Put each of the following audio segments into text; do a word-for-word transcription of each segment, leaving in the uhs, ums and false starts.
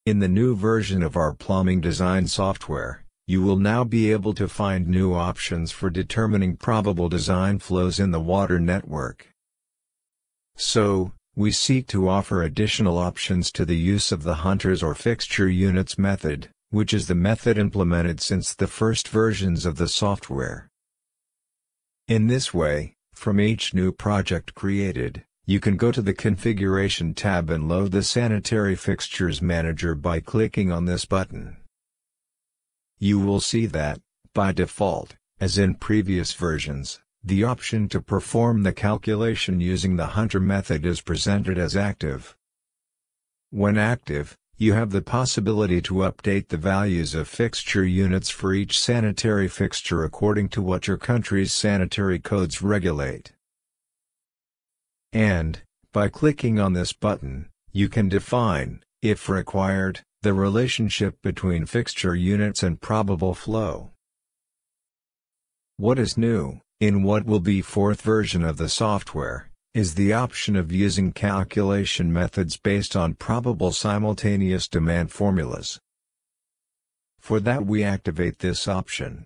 In the new version of our plumbing design software, you will now be able to find new options for determining probable design flows in the water network. So, we seek to offer additional options to the use of the hunters or fixture units method, which is the method implemented since the first versions of the software. In this way, from each new project created, you can go to the Configuration tab and load the Sanitary Fixtures Manager by clicking on this button. You will see that, by default, as in previous versions, the option to perform the calculation using the Hunter method is presented as active. When active, you have the possibility to update the values of fixture units for each sanitary fixture according to what your country's sanitary codes regulate. And, by clicking on this button, you can define, if required, the relationship between fixture units and probable flow. What is new, in what will be fourth version of the software, is the option of using calculation methods based on probable simultaneous demand formulas. For that we activate this option.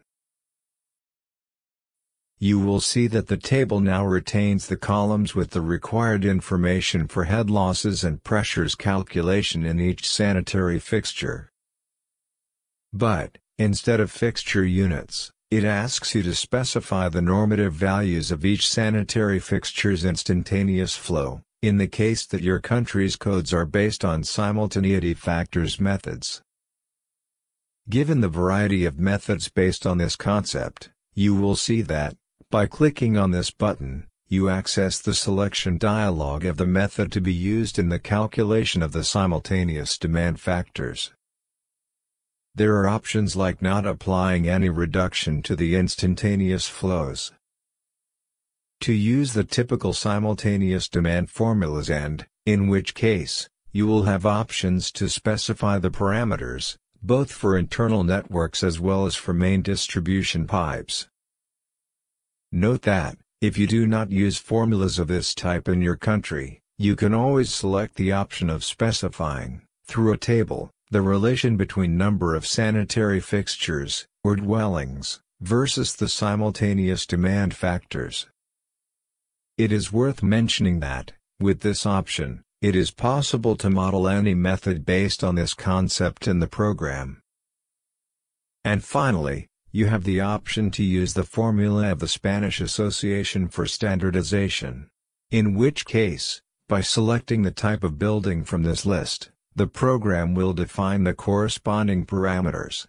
You will see that the table now retains the columns with the required information for head losses and pressures calculation in each sanitary fixture. But, instead of fixture units, it asks you to specify the normative values of each sanitary fixture's instantaneous flow, in the case that your country's codes are based on simultaneity factors methods. Given the variety of methods based on this concept, you will see that, by clicking on this button, you access the selection dialog of the method to be used in the calculation of the simultaneous demand factors. There are options like not applying any reduction to the instantaneous flows, to use the typical simultaneous demand formulas and, in which case, you will have options to specify the parameters, both for internal networks as well as for main distribution pipes. Note that, if you do not use formulas of this type in your country, you can always select the option of specifying, through a table, the relation between number of sanitary fixtures, or dwellings, versus the simultaneous demand factors. It is worth mentioning that, with this option, it is possible to model any method based on this concept in the program. And finally, you have the option to use the formula of the Spanish Association for Standardization. In which case, by selecting the type of building from this list, the program will define the corresponding parameters.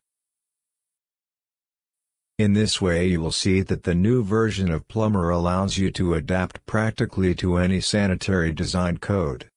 In this way you will see that the new version of Plumber allows you to adapt practically to any sanitary design code.